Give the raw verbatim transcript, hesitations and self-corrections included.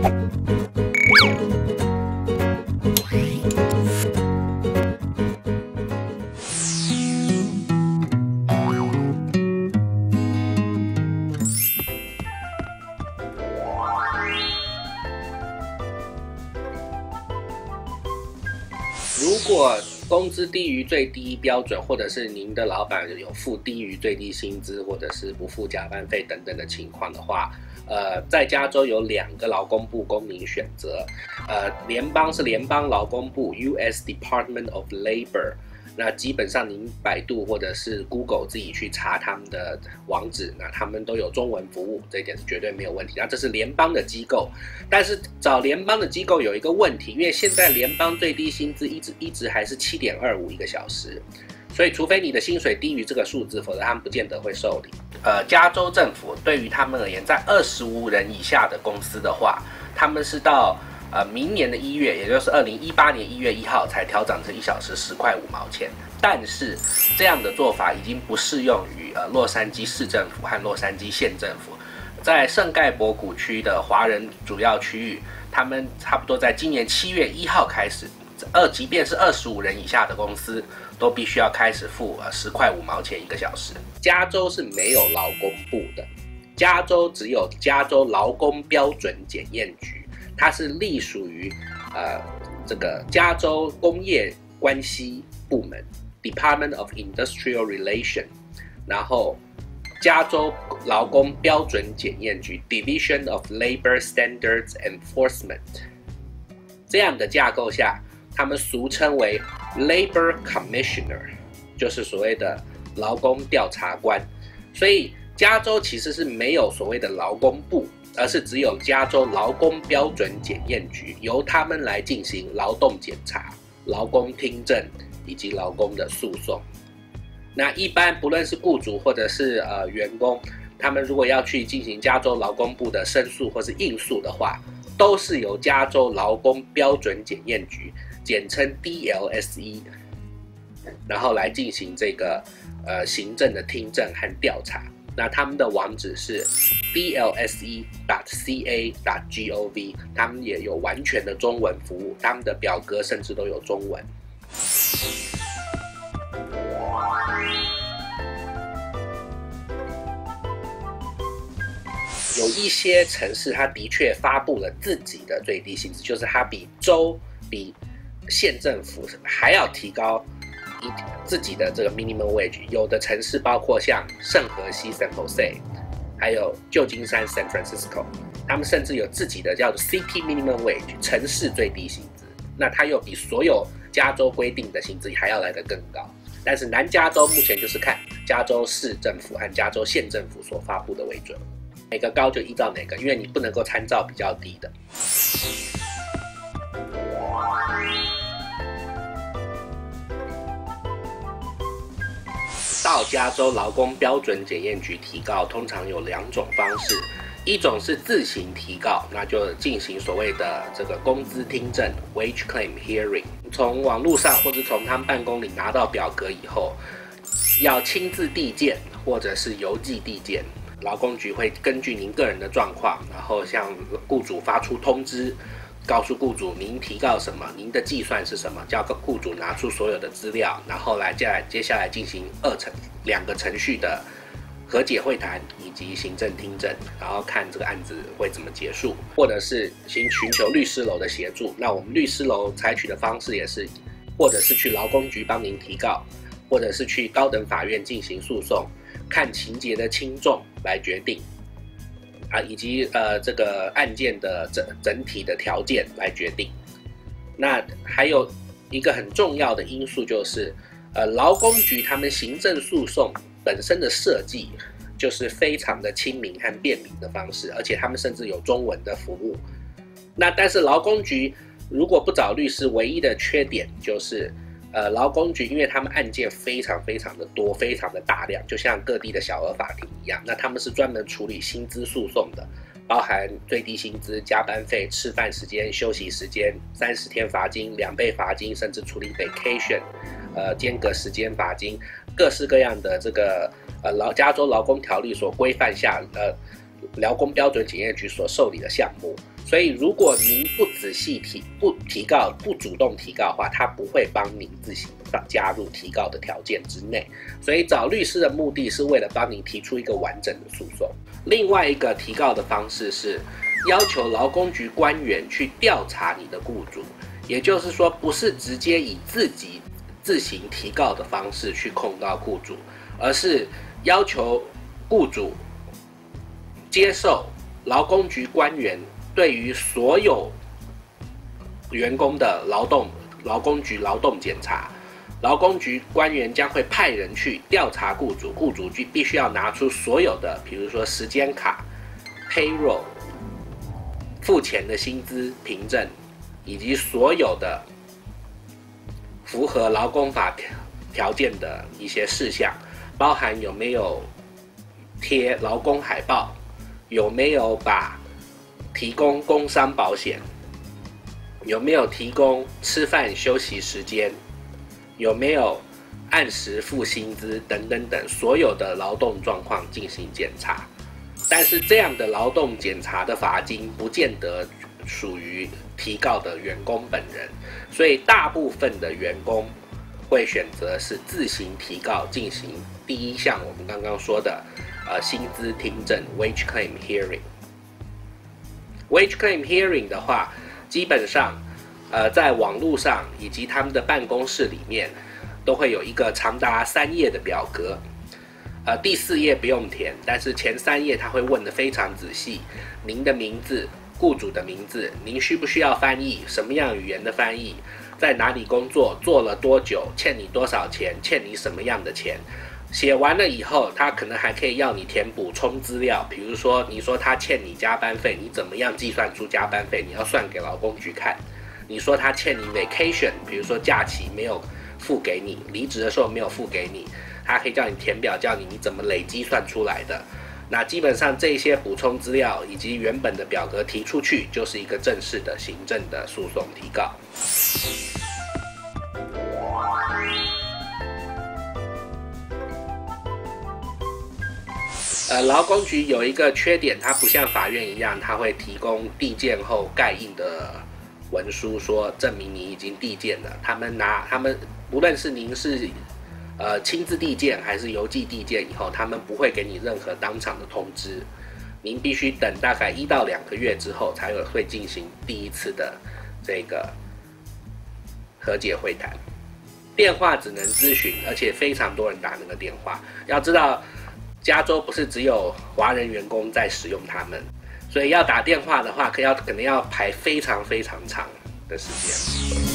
如果工资低于最低标准，或者是您的老板有付低于最低薪资，或者是不付加班费等等的情况的话，呃，在加州有两个劳工部供您选择，呃，联邦是联邦劳工部 U S Department of Labor。那基本上您百度或者是 Google 自己去查他们的网址，那他们都有中文服务，这一点是绝对没有问题。那这是联邦的机构，但是找联邦的机构有一个问题，因为现在联邦最低薪资一直一直还是 七点二五 一个小时，所以除非你的薪水低于这个数字，否则他们不见得会受理。呃，加州政府对于他们而言，在二十五人以下的公司的话，他们是到呃，明年的一月，也就是二零一八年一月一号才调整成一小时十块五毛钱。但是这样的做法已经不适用于呃洛杉矶市政府和洛杉矶县政府。在圣盖博谷区的华人主要区域，他们差不多在今年七月一号开始，二即便是二十五人以下的公司，都必须要开始付呃十块五毛钱一个小时。加州是没有劳工部的，加州只有加州劳工标准检验局。它是隶属于呃这个加州工业关系部门 Department of Industrial Relation， 然后加州劳工标准检验局 Division of Labor Standards Enforcement。 这样的架构下，他们俗称为 Labor Commissioner， 就是所谓的劳工调查官。所以加州其实是没有所谓的劳工部，而是只有加州劳工标准检验局，由他们来进行劳动检查、劳工听证以及劳工的诉讼。那一般不论是雇主或者是呃员工，他们如果要去进行加州劳工部的申诉或是应诉的话，都是由加州劳工标准检验局，简称 D L S E， 然后来进行这个呃行政的听证和调查。那他们的网址是 D L S E dot C A dot gov， 他们也有完全的中文服务，他们的表格甚至都有中文。有一些城市，它的确发布了自己的最低薪资，就是它比州、比县政府还要提高自己的这个 minimum wage。有的城市包括像圣荷西 San Jose， 还有旧金山 San Francisco， 他们甚至有自己的叫做 city minimum wage， 城市最低薪资。那它又比所有加州规定的薪资还要来得更高。但是南加州目前就是看加州市政府和加州县政府所发布的为准，哪个高就依照哪个，因为你不能够参照比较低的。到加州劳工标准检验局提告，通常有两种方式，一种是自行提告，那就进行所谓的这个工资听证 （wage claim hearing）。从网络上或者从他们办公里拿到表格以后，要亲自递件或者是邮寄递件，劳工局会根据您个人的状况，然后向雇主发出通知。告诉雇主您提告什么，您的计算是什么，叫雇主拿出所有的资料，然后来接下来接下来进行二程两个程序的和解会谈以及行政听证，然后看这个案子会怎么结束，或者是寻寻求律师楼的协助。那我们律师楼采取的方式也是，或者是去劳工局帮您提告，或者是去高等法院进行诉讼，看情节的轻重来决定。啊，以及呃这个案件的整整体的条件来决定。那还有一个很重要的因素就是，呃劳工局他们行政诉讼本身的设计就是非常的亲民和便民的方式，而且他们甚至有中文的服务。那但是劳工局如果不找律师，唯一的缺点就是。呃，劳工局因为他们案件非常非常的多，非常的大量，就像各地的小额法庭一样。那他们是专门处理薪资诉讼的，包含最低薪资、加班费、吃饭时间、休息时间、三十天罚金、两倍罚金，甚至处理 vacation， 呃，间隔时间罚金，各式各样的这个呃劳加州劳工条例所规范下，呃，劳工标准检验局所受理的项目。 所以如果您不仔细提、不提告、不主动提告的话，他不会帮您自行加入提告的条件之内。所以找律师的目的是为了帮您提出一个完整的诉讼。另外一个提告的方式是要求劳工局官员去调查你的雇主，也就是说，不是直接以自己自行提告的方式去控告雇主，而是要求雇主接受劳工局官员对于所有员工的劳动劳工局劳动检查，劳工局官员将会派人去调查雇主，雇主必须要拿出所有的，比如说时间卡、payroll、付钱的薪资凭证，以及所有的符合劳工法条件的一些事项，包含有没有贴劳工海报，有没有把提供工伤保险，有没有提供吃饭休息时间，有没有按时付薪资等等等所有的劳动状况进行检查。但是这样的劳动检查的罚金不见得属于提告的员工本人，所以大部分的员工会选择是自行提告进行第一项我们刚刚说的呃薪资听证 wage claim hearing。wage claim hearing 的话，基本上呃在网络上以及他们的办公室里面都会有一个长达三页的表格。呃，第四页不用填，但是前三页他会问得非常仔细，您的名字、雇主的名字，您需不需要翻译，什么样语言的翻译，在哪里工作，做了多久，欠你多少钱，欠你什么样的钱。写完了以后，他可能还可以要你填补充资料，比如说你说他欠你加班费，你怎么样计算出加班费，你要算给劳工局看。你说他欠你 vacation， 比如说假期没有付给你，离职的时候没有付给你，他可以叫你填表，叫你你怎么累积算出来的。那基本上这些补充资料以及原本的表格提出去，就是一个正式的行政的诉讼提告。呃，劳工局有一个缺点，它不像法院一样，它会提供递件后盖印的文书，说证明你已经递件了。他们拿他们无论是您是呃亲自递件还是邮寄递件以后，他们不会给你任何当场的通知，您必须等大概一到两个月之后，才有会进行第一次的这个和解会谈。电话只能咨询，而且非常多人打那个电话。要知道，加州不是只有华人员工在使用他们，所以要打电话的话，可要可能要排非常非常长的时间。